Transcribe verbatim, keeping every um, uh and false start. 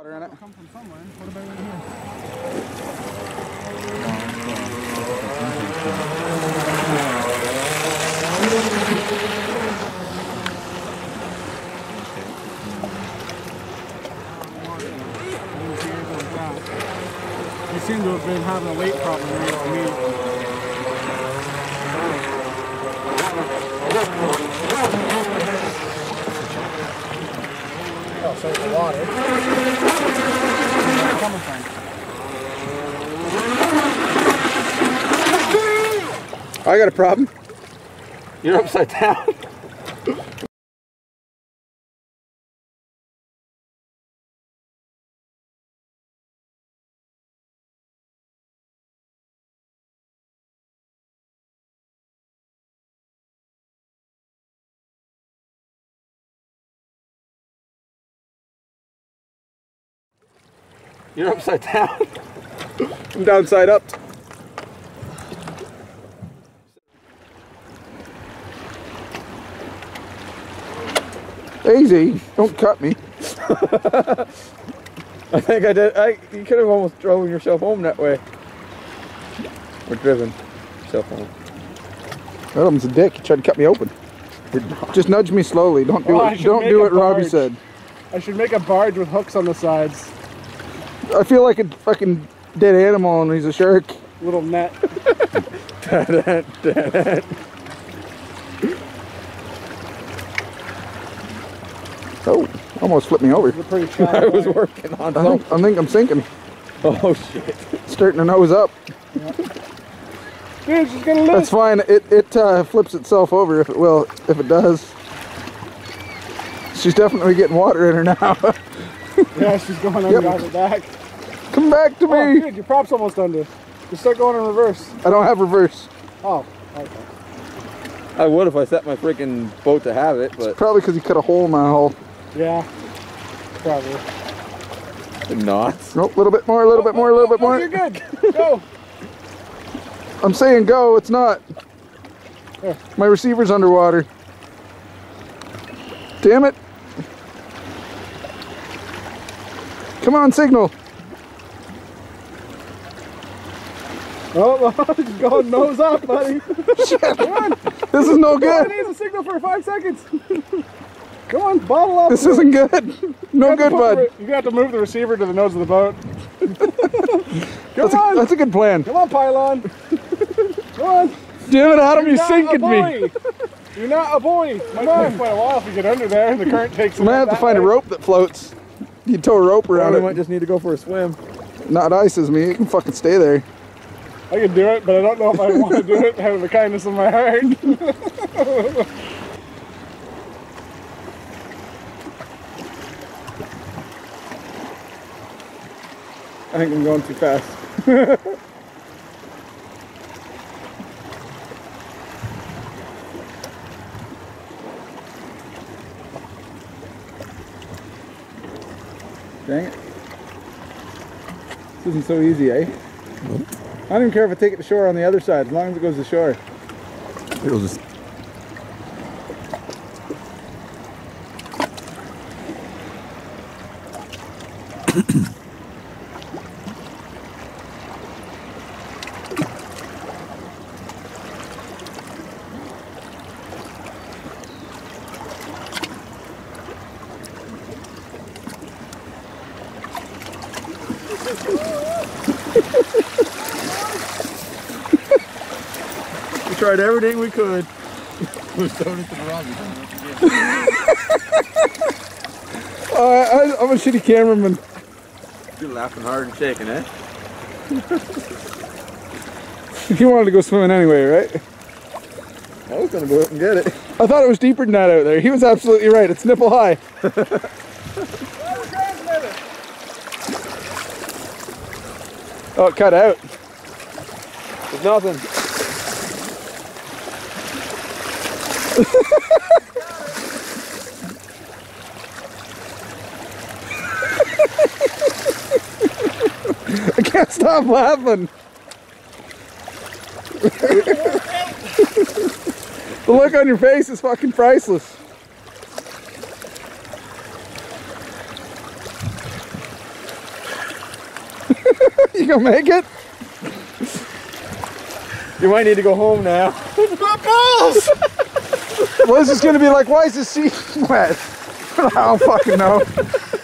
Water in it. Come from somewhere. What about in here? They seem to have been having a weight problem on me. Oh, so the water. Where's it coming from? I got a problem. You're upside down. You're upside down. I'm downside up. Easy, don't cut me. I think I did. I, you could have almost driven yourself home that way. Or driven yourself home. That one's a dick. He tried to cut me open. Just nudge me slowly. Don't do Oh, it. Don't do what Robbie said. I should make a barge with hooks on the sides. I feel like a fucking dead animal and he's a shark. Little net. Oh, almost flipped me over. It's a pretty shallow I was way. working on I think, I think I'm sinking. Oh shit. Starting to nose up. Yeah. Dude, she's gonna live. That's fine. It, it uh, flips itself over if it will, if it does. She's definitely getting water in her now. Yeah, she's going under yep. the back. Come back to oh, me. Dude, your prop's almost under. Just start going in reverse. I don't have reverse. Oh, okay. I would if I set my freaking boat to have it, but it's probably because you cut a hole in my hull. Yeah, probably. Not. Nope, a little bit more, a little oh, bit more, a oh, little oh, bit more. You're good. Go. I'm saying go, it's not. Here. My receiver's underwater. Damn it. Come on, signal. Oh, she's going nose up, buddy. Shit. Come on. This is no good. I need a signal for five seconds. Come on, bottle up. This isn't good. No good, bud. You're going to have to move the receiver to the nose of the boat. Come that's on. A, that's a good plan. Come on, pylon. Come on. Damn it, Adam, You're you sinking me. You're not a boy. Might take quite a while if you get under there and the current takes you. I might have to find way. a rope that floats. You tow a rope around I it. might just need to go for a swim. Not ices me. You can fucking stay there. I can do it, but I don't know if I want to do it out of the kindness of my heart. I think I'm going too fast. Dang it. This isn't so easy, eh? Nope. I don't even care if I take it to shore on the other side, as long as it goes to shore. It'll just... We tried everything we could. We're throwing it to the Robbie. uh, I, I'm a shitty cameraman. You're laughing hard and shaking, eh? You wanted to go swimming anyway, right? I was gonna go up and get it. I thought it was deeper than that out there. He was absolutely right. It's nipple high. Oh, it cut out. There's nothing. I can't stop laughing. The look on your face is fucking priceless. You gonna make it? You might need to go home now. My balls! What is this gonna be like? Why is this seat wet? I don't fucking know.